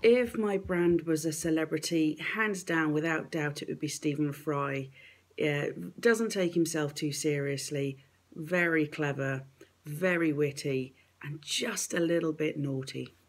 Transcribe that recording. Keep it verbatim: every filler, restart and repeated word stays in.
If my brand was a celebrity, hands down, without doubt, it would be Stephen Fry. Uh, doesn't take himself too seriously, very clever, very witty, and just a little bit naughty.